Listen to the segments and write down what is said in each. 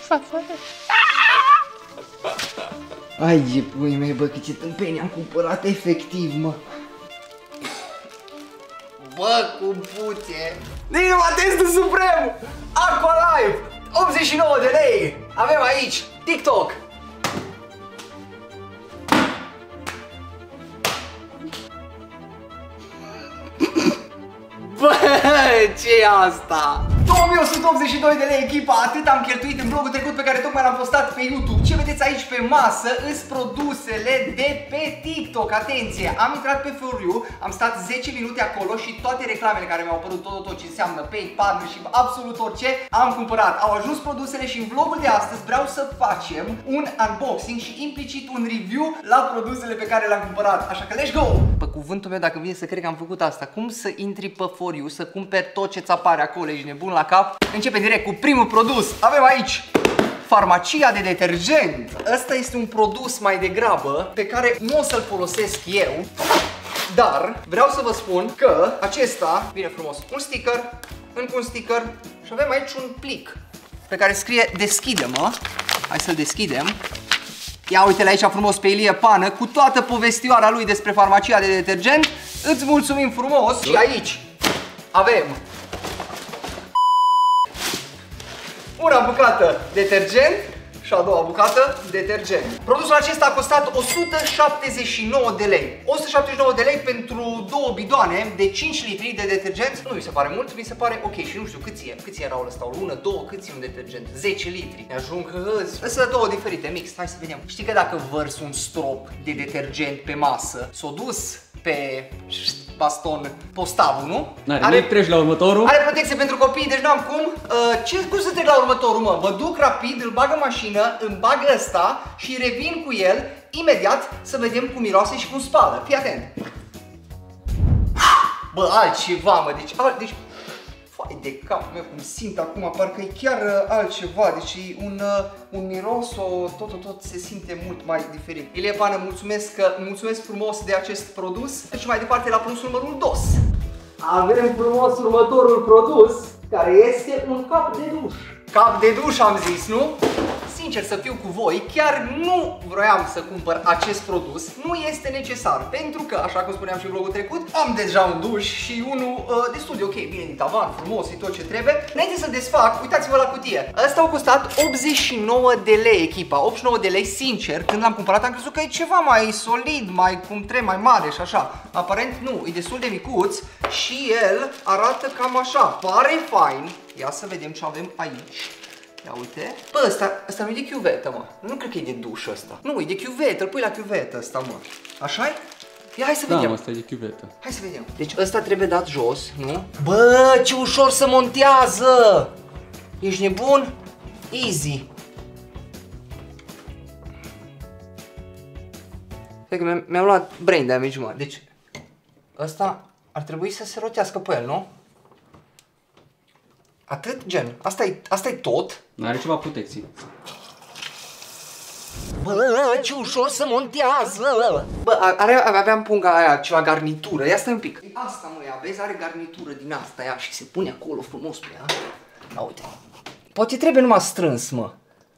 Ai, pui mei, bă, că ce tâmpeni am cumpărat efectiv, mă. Bă, cum puțe! Dinuma testul suprem! Aqualife! 89 de lei! Avem aici TikTok! Bă, ce-i asta? 2182 de lei echipa, atât am cheltuit în vlogul trecut pe care tocmai l-am postat pe YouTube. Ce vedeți aici pe masă îs produsele de pe TikTok. Atenție, am intrat pe For You, am stat 10 minute acolo și toate reclamele care mi-au apărut, tot ce înseamnă Pay, Partnership, absolut orice, am cumpărat. Au ajuns produsele și în vlogul de astăzi vreau să facem un unboxing și implicit un review la produsele pe care le-am cumpărat. Așa că let's go! Pe cuvântul meu, dacă vine să cred că am făcut asta, cum să intri pe For You, să cumperi tot ce-ți apare acolo, ești nebun la cap? Începem direct cu primul produs. Avem aici farmacia de detergent. Ăsta este un produs mai degrabă pe care nu o să-l folosesc eu, dar vreau să vă spun că acesta vine frumos un sticker, încă un sticker și avem aici un plic pe care scrie deschide-mă. Hai să-l deschidem. Ia uite-le aici frumos pe Ilie Pană cu toată povestioara lui despre farmacia de detergent. Îți mulțumim frumos. Și aici avem una bucată detergent și a doua bucată detergent. Produsul acesta a costat 179 de lei. 179 de lei pentru două bidoane de 5 litri de detergent. Nu mi se pare mult, mi se pare ok. Și nu știu câți erau ăsta, o lună, două, câți e un detergent? 10 litri. Ne ajung sunt două diferite, mix. Hai să vedem. Știi că dacă vărs un strop de detergent pe masă, s-o dus pe baston postavul, nu? Are treci la următorul. Are protecție pentru copii, deci n-am cum. Cum să trec la următorul, mă? Mă duc rapid, îl bag în mașină, îmi bag ăsta și revin cu el imediat să vedem cum miroase și cum spală. Fii atent. Bă, altceva, mă, deci fai de capul meu, cum simt acum, parcă e chiar altceva, deci un miros, tot se simte mult mai diferit. Ilie Pană, mulțumesc frumos de acest produs. Deci mai departe la produsul numărul 2. Avem frumos următorul produs, care este un cap de duș. Cap de duș am zis, nu? Sincer să fiu cu voi, chiar nu vroiam să cumpăr acest produs, nu este necesar, pentru că, așa cum spuneam și în vlogul trecut, am deja un duș și unul destul de ok, bine din tavan, frumos și tot ce trebuie. Înainte să desfac, uitați-vă la cutie. Asta a costat 89 de lei echipa, 89 de lei, sincer, când l-am cumpărat am crezut că e ceva mai solid, mai cum trebuie, mai mare și așa. Aparent nu, e destul de micuț și el arată cam așa, pare fain. Ia să vedem ce avem aici. Ia uite. Bă, ăsta nu e de chiuvetă, mă. Nu cred că e de duș ăsta. Nu, e de chiuvetă, îl pui la chiuvetă ăsta, mă. Așa-i? Ia, hai să vedem. Da, ăsta e de chiuvetă. Hai să vedem. Deci ăsta trebuie dat jos, nu? Bă, ce ușor se montează! Ești nebun? Easy. Cred că mi-am luat brain damage, mă. Deci, ăsta ar trebui să se rotească pe el, nu? Atât, gen, asta e tot? Are ceva protecție. Bă, ce ușor se montează! Bă, aveam punga aia, ceva garnitură, ia stai un pic. Asta, mă, ia, vezi, are garnitură din asta, ia, și se pune acolo frumos pe ea. Ia uite. Poate trebuie numai strâns, mă.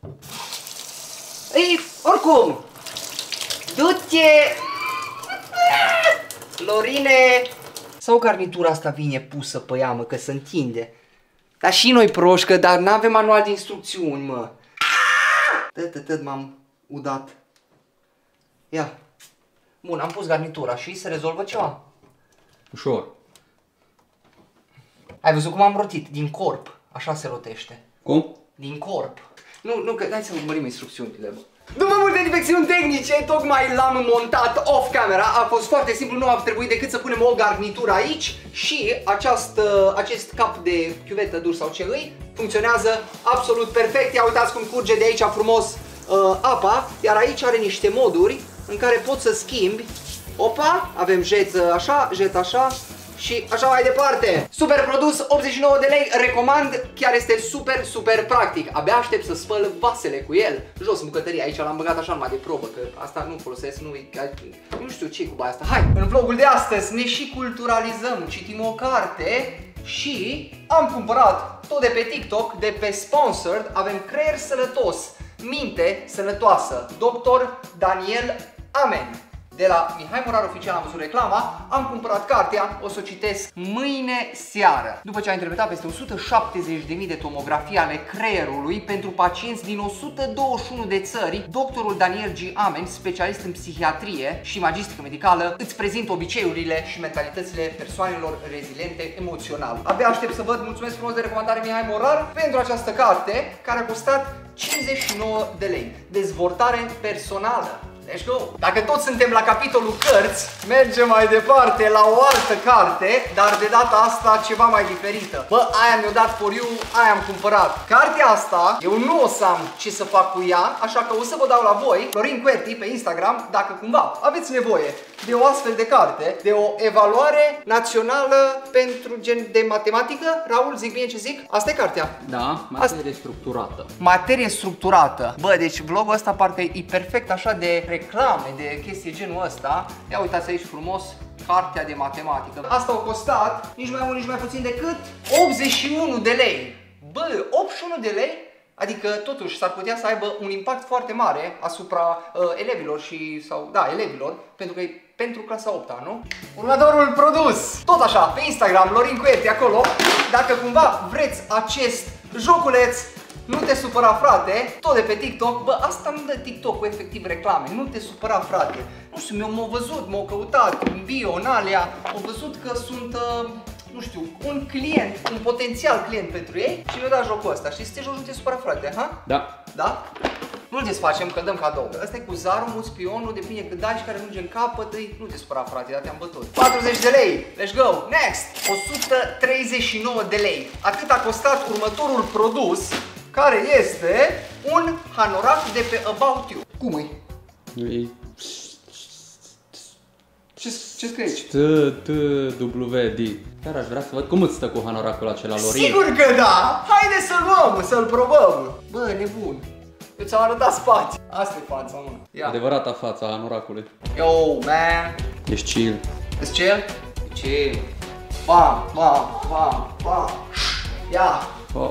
Ei, oricum, du-te! Lorine! Sau garnitura asta vine pusă pe ea, mă, că se întinde. Dar și noi proșcă, dar n-avem manual de instrucțiuni, mă. Tăt, m-am udat. Ia. Bun, am pus garnitura și se rezolvă ceva. Ușor. Ai văzut cum am rotit? Din corp. Așa se rotește. Cum? Din corp. Nu, că hai să urmărim instrucțiunile, bă. După multe defecțiuni tehnice, tocmai l-am montat off camera. A fost foarte simplu, nu a trebuit decât să punem o garnitură aici și acest cap de chiuvetă dur sau ce îi funcționează absolut perfect. Ia uitați cum curge de aici frumos apa, iar aici are niște moduri în care poți să schimbi. Opa, avem jet așa și așa mai departe. Super produs, 89 de lei, recomand, chiar este super practic. Abia aștept să spăl vasele cu el. Jos în bucătărie, aici l-am băgat așa numai de probă, că asta nu folosesc, nu știu ce cu baia asta. Hai, în vlogul de astăzi ne și culturalizăm, citim o carte Și am cumpărat tot de pe TikTok, de pe Sponsored, avem creier sănătos, minte sănătoasă, Dr. Daniel Amen. De la Mihai Morar Oficial am văzut reclama, am cumpărat cartea, o să o citesc mâine seară. După ce a interpretat peste 170.000 de tomografii ale creierului pentru pacienți din 121 de țări, doctorul Daniel G. Amen, specialist în psihiatrie și magistică medicală, îți prezintă obiceiurile și mentalitățile persoanelor reziliente emoțional. Abia aștept să văd, mulțumesc frumos de recomandare Mihai Morar pentru această carte care a costat 59 de lei. Dezvoltare personală. Let's go! Dacă toți suntem la capitolul cărți, mergem mai departe la o altă carte, dar de data asta ceva mai diferită. Bă, aia mi-o dat for you, aia am cumpărat. Cartea asta, eu nu o să am ce să fac cu ea, așa că o să vă dau la voi, Florin Querti, pe Instagram, dacă cumva aveți nevoie de o astfel de carte, de o evaluare națională pentru gen de matematică. Raul, zic bine ce zic? Asta e cartea. Da, materie structurată. Materie structurată. Bă, deci vlogul ăsta parcă e perfect așa de reclame, de chestii genul ăsta. Ia uitați aici frumos, cartea de matematică. Asta a costat nici mai mult, nici mai puțin decât 81 de lei. Bă, 81 de lei? Adică totuși s-ar putea să aibă un impact foarte mare asupra elevilor și, elevilor, pentru că e pentru clasa 8-a, nu? Următorul produs, tot așa, pe Instagram, Florin Querti, acolo, dacă cumva vreți acest joculeț, nu te supăra, frate, tot de pe TikTok. Bă, asta îmi dă TikTok-ul efectiv reclame, nu te supăra, frate. Nu știu, m-au văzut, m-au căutat în bio, în alea, au văzut că sunt, nu știu, un client, un potențial client pentru ei și mi-au dat jocul ăsta. Și să te joci, nu te supăra, frate, ha? Da. Da? Nu-l desfacem, că îl dăm cadou. Ăsta e cu zarul, mult spionul, depinde cât dai și care merge în capăt, nu te supăra, frate, dar te-am bătut. 40 de lei, let's go, next! 139 de lei. Atât a costat următorul produs, care este un hanorac de pe About You. Cum e? Ce scrie aici? TWD. Chiar aș vrea să văd cum îți stă cu hanoracul acela, Lorin. Sigur că da! Haide să-l luăm, să-l probăm! Bă, nebun! Eu ți-am arătat spați. Asta e fața, mă. Ia. Adevărata fața a hanoracului. Yo, man! Ești chill. Ești chill? Chill. Bam, bam, bam, bam. Ia!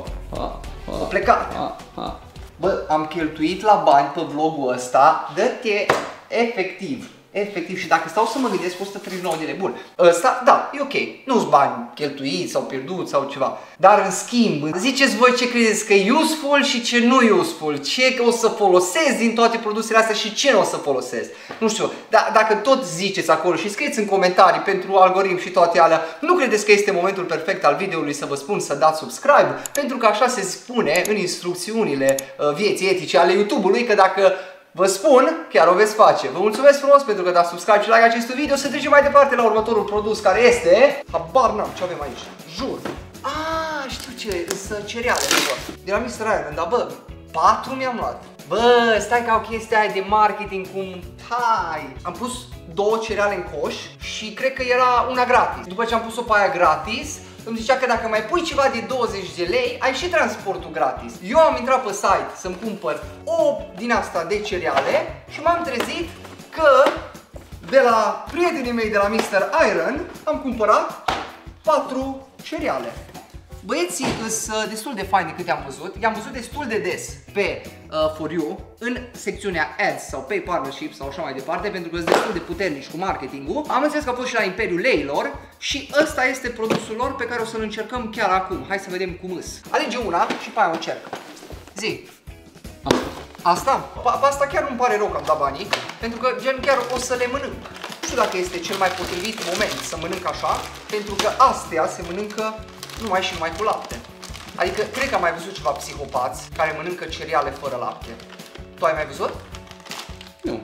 A plecat. Bă, am cheltuit la bani pe vlogul ăsta, dă-te efectiv. Efectiv, și dacă stau să mă gândesc, 139 de lei, bun, ăsta, da, e ok, nu-s bani cheltuiți sau pierduți sau ceva, dar în schimb, ziceți voi ce credeți că e useful și ce nu e useful, ce o să folosesc din toate produsele astea și ce nu o să folosesc, nu știu, dacă tot ziceți acolo și scrieți în comentarii pentru algoritm și toate alea, nu credeți că este momentul perfect al videoului să vă spun să dați subscribe, pentru că așa se spune în instrucțiunile vieții etice ale YouTube-ului, că dacă vă spun, chiar o veți face. Vă mulțumesc frumos pentru că dați subscribe și like acestui video. Să trecem mai departe la următorul produs, care este... Habar n-am ce avem aici. Jur. Știu ce, sunt cereale, bă. De la Mr. Iron, dar bă, 4 mi-am luat. Bă, stai ca o chestie aia de marketing cum... Hai! Am pus 2 cereale în coș și cred că era una gratis. După ce am pus-o pe aia gratis, îmi zicea că dacă mai pui ceva de 20 de lei, ai și transportul gratis. Eu am intrat pe site să-mi cumpăr 8 din asta de cereale și m-am trezit că de la prietenii mei de la Mr. Iron am cumpărat 4 cereale. Băieții sunt destul de faini de câte am văzut, i-am văzut destul de des pe For You, în secțiunea Ads sau Pay Partnership sau așa mai departe, pentru că sunt destul de puternici cu marketingul. Am înțeles că a fost și la Imperiul Leilor și ăsta este produsul lor pe care o să-l încercăm chiar acum. Hai să vedem cum îs. Alege una și pe aia o încerc. Zi. Asta? Pe asta chiar nu-mi pare rău că am dat banii, pentru că gen chiar o să le mănânc. Nu știu dacă este cel mai potrivit moment să mănânc așa, pentru că astea se mănâncă numai și numai cu lapte. Adică, cred că am mai văzut ceva psihopați care mănâncă cereale fără lapte. Tu ai mai văzut? Nu.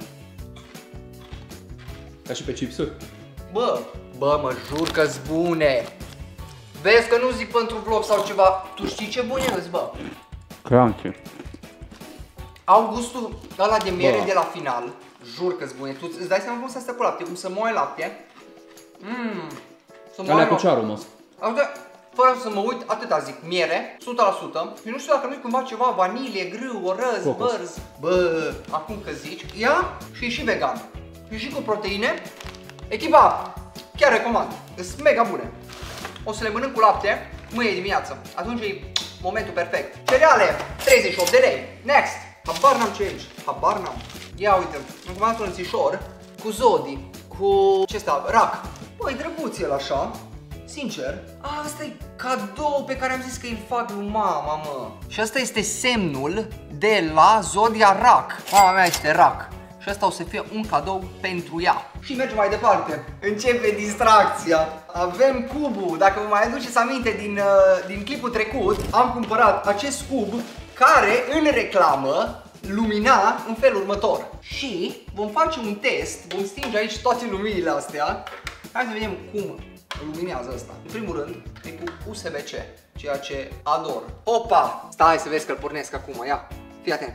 Ca și pe chipsuri. Bă, mă jur că-s bune. Vezi că nu zic pentru vlog sau ceva. Tu știi ce bune îți, bă? Crunchy. Au gustul ăla de miere de la final. Jur că-s bune. Tu îți dai seama cum să stă cu lapte, cum să moaie lapte. Alea cu ce aromă? Fără să mă uit, atâta zic, miere, 100%. Și nu știu dacă nu-i cumva ceva, vanilie, grâu, orăz, bărz. Bă, acum că zici, ia și e și vegan. E și cu proteine. Echipa, chiar recomand, sunt mega bune. o să le mănânc cu lapte mâine dimineață. Atunci e momentul perfect. Cereale, 38 de lei. Next. Habar n-am ce e aici. Habar n-am. Ia uite, am comandat un înțișor cu Zodi, cu ce ăsta, rac. Băi, drăguț el așa. Sincer, asta e cadou pe care am zis că îl fac lui mama, mă. Și asta este semnul de la Zodia Rac. Mama mea este Rac. Și asta o să fie un cadou pentru ea. Și mergem mai departe. Începe distracția. Avem cubul. Dacă vă mai aduceți aminte din clipul trecut, am cumpărat acest cub care în reclamă lumina în felul următor. Și vom face un test. Vom stinge aici toate luminile astea. Hai să vedem cum luminează asta. În primul rând, e cu USB-C, ceea ce ador. Opa! Stai să vezi că îl pornesc acum, ia. Fii atent.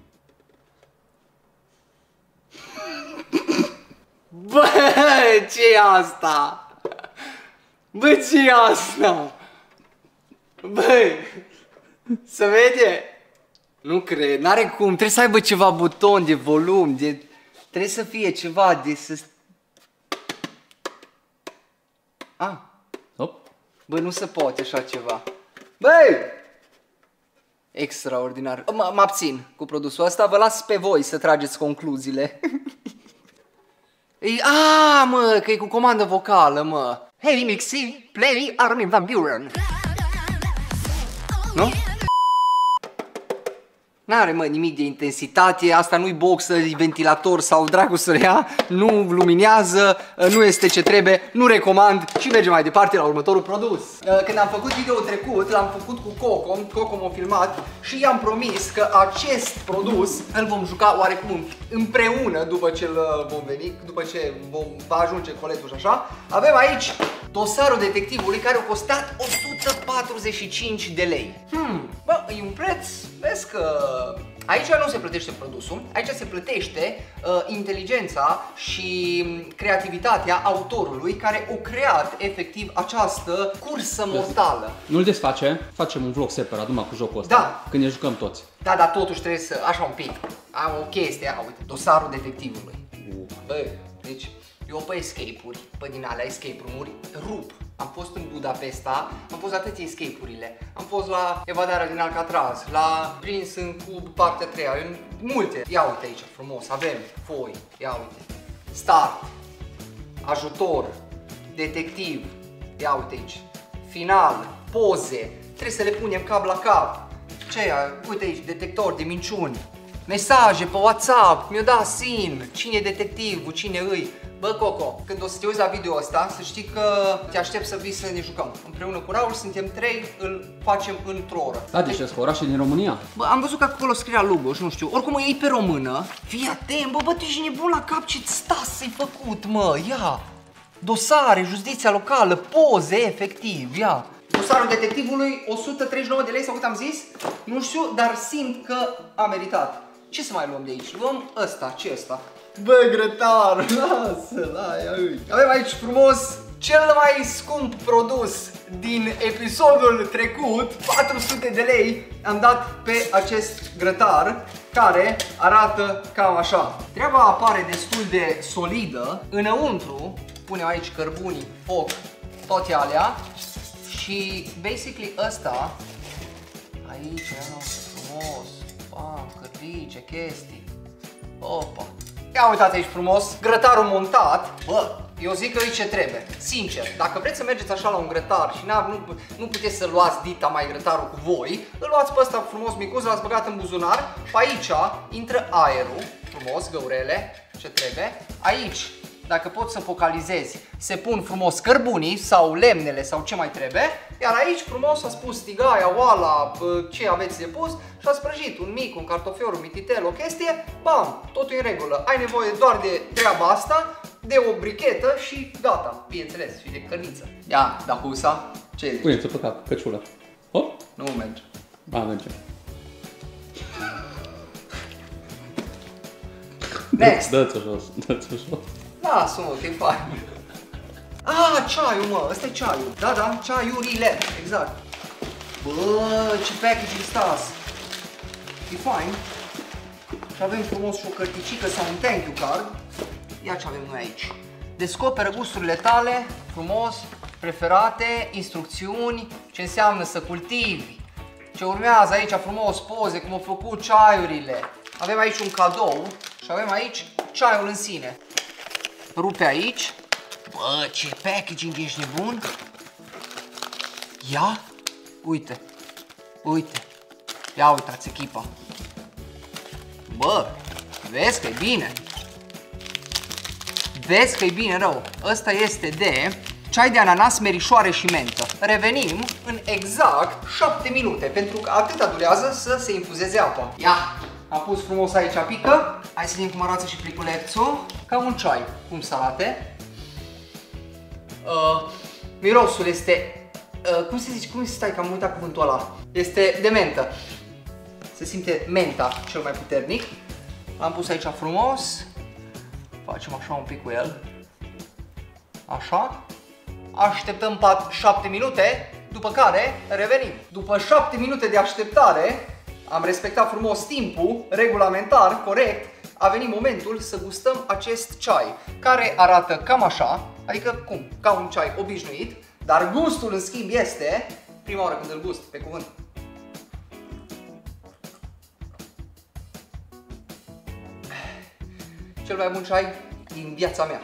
Bă, ce-i asta? Bă, ce-i asta? Băi, se vede? Nu cred, n-are cum, trebuie să aibă ceva buton de volum, trebuie să fie ceva de să... Hop. Bă, nu se poate așa ceva. Băi! Extraordinar. Mă abțin cu produsul ăsta, vă las pe voi să trageți concluziile. Mă, că e cu comandă vocală, mă. Hey, Mixi, play Armin van Buuren. Nu? N-are, mă, nimic de intensitate, asta nu-i boxă, e ventilator sau dracu să ia, nu luminează, nu este ce trebuie, nu recomand și mergem mai departe la următorul produs. Când am făcut video trecut, l-am făcut cu Coco m-a filmat și i-am promis că acest produs îl vom juca oarecum împreună după ce vom veni, după ce va ajunge coletul și așa. Avem aici dosarul detectivului care a costat 145 de lei. Bă, e un preț, vezi că aici nu se plătește produsul, aici se plătește inteligența și creativitatea autorului care a creat efectiv această cursă mortală. Nu-l desface, facem un vlog separat numai cu jocul ăsta, Da. când ne jucăm toți. Da, dar totuși trebuie să, așa un pic, am o chestie, uite, dosarul detectivului. Băi, deci eu pe escape-uri, pe din alea escape room-uri, rup. Am fost în Budapesta, am fost atâtea escape-urile, am fost la evadarea din Alcatraz, la prins în cub partea 3, în multe. Ia uite aici, frumos, avem foi, ia uite, start, ajutor, detectiv, ia uite aici, final, poze, trebuie să le punem cap la cap. Ce e? Uite aici, detector de minciuni, mesaje pe WhatsApp, mi-o dat sin, cine e detectivul, cine îi. Bă, Coco, când o să te uiți la video ăsta, să știi că te aștept să vii să ne jucăm. Împreună cu Raul, suntem 3, îl facem într-o oră. Da, deci sunt orașe din România. Bă, am văzut că acolo scria logo și nu știu, oricum e pe română. Fii atent, bă, tu ești nebun la cap, ce stas-ai făcut, mă, ia. Dosare, justiția locală, poze, efectiv, ia. Dosarul detectivului, 139 de lei sau cât am zis? Nu știu, dar simt că a meritat. Ce să mai luăm de aici? Luăm ăsta, ce ăsta? Bă, grătar, lasă-l, aia. Avem aici frumos cel mai scump produs din episodul trecut, 400 de lei am dat pe acest grătar care arată cam așa. Treaba apare destul de solidă, înăuntru punem aici cărbunii, foc, toate alea și basically ăsta, aici, frumos, bam, cărpice, chestii, opa. Ia uitați aici frumos, grătarul montat. Bă, eu zic că e ce trebuie. Sincer, dacă vreți să mergeți așa la un grătar și nu puteți să luați dita mai grătarul cu voi, îl luați pe ăsta frumos micuț, l-ați băgat în buzunar. Pe aici intră aerul, frumos, găurele, ce trebuie. Aici, dacă poți să focalizezi, se pun frumos cărbunii sau lemnele sau ce mai trebuie. Iar aici frumos a spus tigaia, oala, ce aveți de pus și a sprăjit un mic, un cartofior, un mititel, o chestie, bam, totul în regulă. Ai nevoie doar de treaba asta, de o brichetă și gata, bineînțeles, și de cărniță. Ia, da, husa, ce zici? Pune-ți-o pe cap, căciulă. Hop. Nu merge. Ba, merge. Next. Dă-ți-o jos, dă-ți-o jos. Lasă-mă, că e fain. Ceaiul, mă, ăsta e ceaiul. Da, ceaiurile, exact. Bă, ce packaging stas. E fain. Și avem frumos și o cărticică sau un thank you card. Ia ce avem noi aici. Descoperă gusturile tale, frumos, preferate, instrucțiuni, ce înseamnă să cultivi, ce urmează aici frumos, poze, cum au făcut ceaiurile. Avem aici un cadou și avem aici ceaiul în sine. Rupe aici. Bă, ce packaging, ești nebun? Ia, uite, uite. Ia uitați echipa. Bă, vezi că e bine. Vezi că e bine rău. Ăsta este de ceai de ananas, merișoare și mentă. Revenim în exact 7 minute, pentru că atâta durează să se infuzeze apa. Ia, am pus frumos aici pică. Hai să vedem cum arată și pliculețul. Ca un ceai, cum salate. Mirosul este... cum se zice? Cum se stai? Că am uitat cuvântul ăla. Este de mentă. Se simte menta cel mai puternic. L-am pus aici frumos. Facem așa un pic cu el. Așa. Așteptăm 7 minute, după care revenim. După 7 minute de așteptare, am respectat frumos timpul, regulamentar, corect. A venit momentul să gustăm acest ceai, care arată cam așa, adică cum? Ca un ceai obișnuit, dar gustul în schimb este, prima oară când îl gust, pe cuvânt. Cel mai bun ceai din viața mea.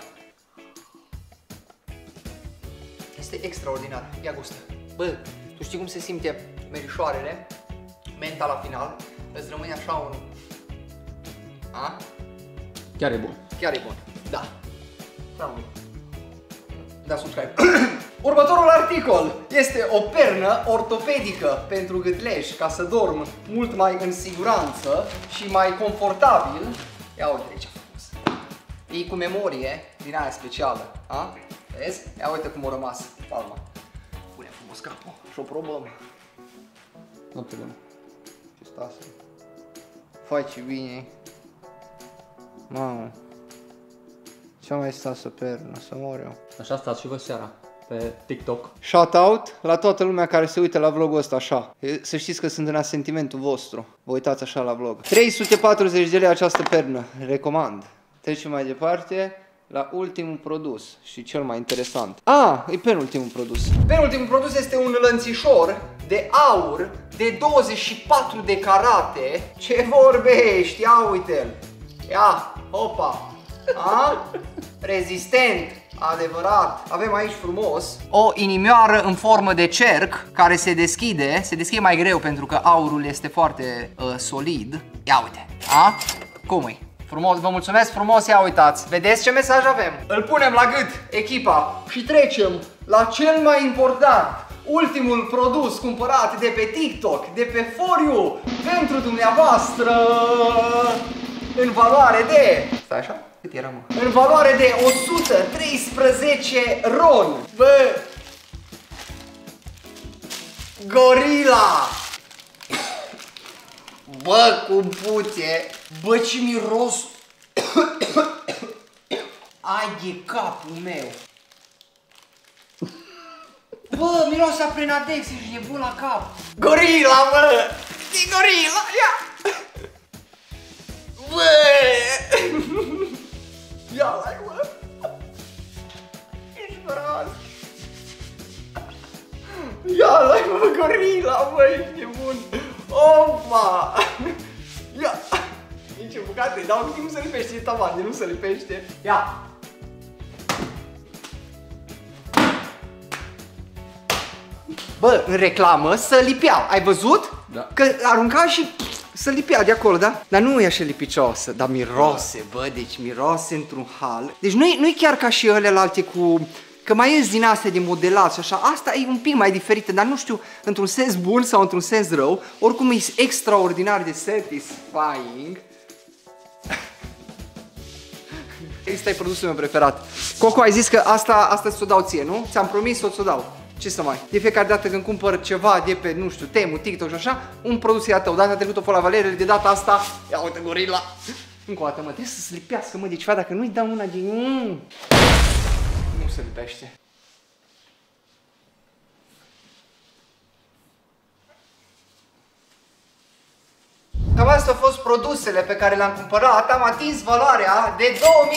Este extraordinar. Ia gustă. Bă, tu știi cum se simte merișoarele? Menta la final. Îți rămâne așa un... A? Chiar e bun. Chiar e bun. Da. Da, subscribe. Următorul articol este o pernă ortopedică pentru gâtleș, ca să dorm mult mai în siguranță și mai confortabil. Ia uite aici frumos. E cu memorie din aia specială. A? Vezi? Ia uite cum a rămas palma. Pune frumos capul și o probăm. Nu te bun. Ce stasă? Faci bine. Mamă. Ce mai stasă pernă, să mor eu. Așa stați și voi seara pe TikTok. Shout out la toată lumea care se uită la vlogul ăsta așa. Să știți că sunt în asentimentul vostru. Vă uitați așa la vlog. 340 de lei această pernă. Recomand. Trecem mai departe la ultimul produs și cel mai interesant. E penultimul produs. Penultimul produs este un lănțișor de aur de 24 de carate. Ce vorbești? Ia uite-l. Ia, opa. Rezistent. Adevărat. Avem aici frumos o inimioară în formă de cerc care se deschide mai greu pentru că aurul este foarte solid. Ia uite. Cum e? Frumos, vă mulțumesc frumos, ia uitați. Vedeți ce mesaj avem? Îl punem la gât, echipa, și trecem la cel mai important, ultimul produs cumpărat de pe TikTok, de pe For You, pentru dumneavoastră, în valoare de... Stai așa? Cât era, mă? În valoare de 113 RON. Bă! Gorilla! Bă, cum puțe! Bă, ce miros! Ai de capul meu! Bă, miros a Prenadex, ești nebun la cap! Gorilla, bă! E gorilla, ia! Bă! Ia-l-ai, bă! Ești prost! Ia-l-ai, bă, gorilla, bă, ești nebun! Opa! Ia! Nici o bucată, dar nu se lipește, e tavan, de nu se lipește. Ia! Bă, în reclamă să lipea, ai văzut? Da. Că arunca și să lipea de acolo, da? Dar nu e așa lipicioasă, dar mirose, bă, deci mirose într-un hal. Deci nu-i chiar ca și ălelalte cu... Că mai ies din astea de modelat și așa, asta e un pic mai diferită, dar nu știu într-un sens bun sau într-un sens rău. Oricum e extraordinar de satisfying. Ăsta e produsul meu preferat. Coco, ai zis că asta ți-o dau ție, nu? Ți-am promis să ți-o dau. Ce să mai? De fiecare dată când cumpăr ceva de pe, nu știu, Temu, TikTok și așa, un produs e a tău. Data trecută fă la Valerele, de data asta, ia uite gorila. Încă o dată, mă, trebuie să se lipească, mă, deci, dacă nu-i dau una de... Nu se lipește. Cam astea au fost produsele pe care le-am cumpărat. Am atins valoarea de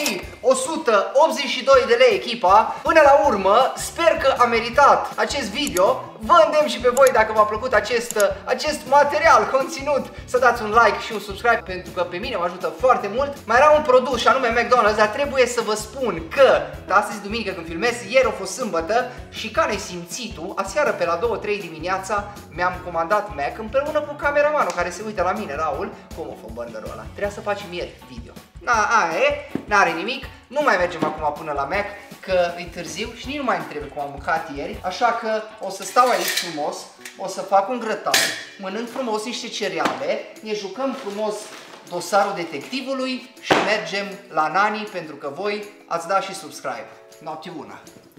2182 de lei echipa. Până la urmă, sper că a meritat acest video. Vă îndemn și pe voi, dacă v-a plăcut acest material, conținut, să dați un like și un subscribe, pentru că pe mine mă ajută foarte mult. Mai era un produs și anume McDonald's, dar trebuie să vă spun că astăzi duminică când filmez, ieri a fost sâmbătă și ca nesimțitul, aseară pe la 2-3 dimineața mi-am comandat Mac împreună cu cameramanul care se uită la mine, Raul, cum o fă burgerul ăla. Trebuia să facem ieri video. N-are nimic, nu mai mergem acum până la Mac, că e târziu și nici nu mai îmi trebuie cum am mâncat ieri. Așa că o să stau aici frumos, o să fac un grătar, mănânc frumos niște cereale, ne jucăm frumos dosarul detectivului și mergem la Nani, pentru că voi ați dat și subscribe. Noapte bună!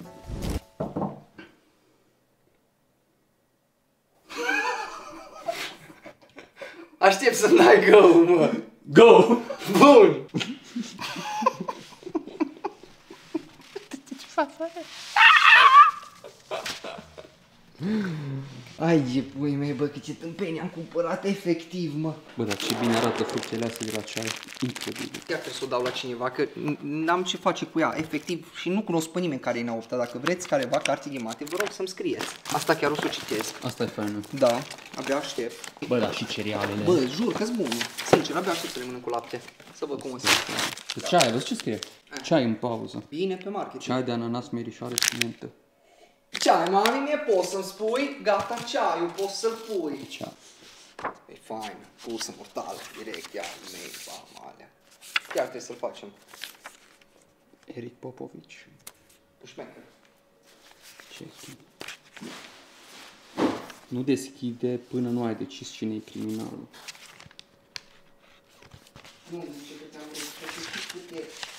Aștept să dai go, mă! Go! Bun! Ai, pui mei, bă, că ce tâmpeni am cumpărat efectiv, mă. Bă, dar ce bine arată fructele astea de la ceai. Incredibil. Chiar trebuie să o dau la cineva, că n-am ce face cu ea, efectiv, și nu cunosc pe nimeni care e n-a. Dacă vreți careva carte ghimate, vă rog să-mi scrieți. Asta chiar o să o citesc. Asta e faină. Da, abia aștept. Bă, da, și cerealele. Bă, jur că-s bun. Sincer, abia aștept să le mănânc cu lapte. Să văd cum o să fie. Ceai, vezi ce scrie? Ceai în pauză. Bine pe market. Ceai de ananas, merișoare și mentă. Ceai, mami, mie poți să-mi spui? Gata, ceaiul, poți să-l pui. Ceai. E fain, pusă mortală, direct, ia, mei, alea. Chiar trebuie să-l facem. Eric Popovici. Pușmecă. Ce? Nu deschide până nu ai decis cine e criminalul. Nu zice că ți-am zis, că știi cât e